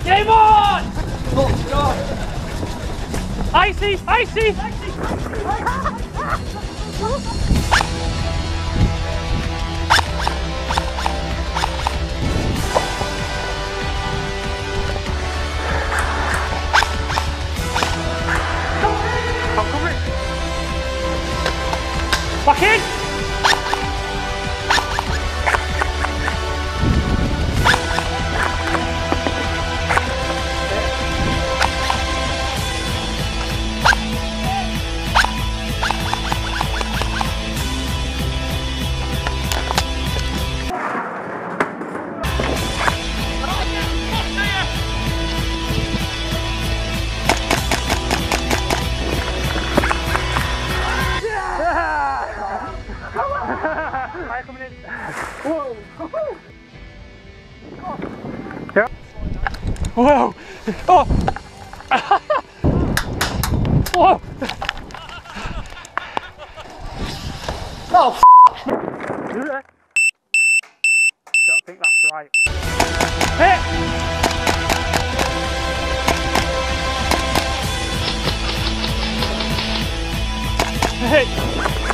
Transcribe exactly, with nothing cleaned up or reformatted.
Game on! Oh, God. Icy, icy! I'm coming. Back in! Fire coming in. Whoa! Yeah. Whoa! Oh! Whoa! Oh! Don't think that's right. Hit! Hit!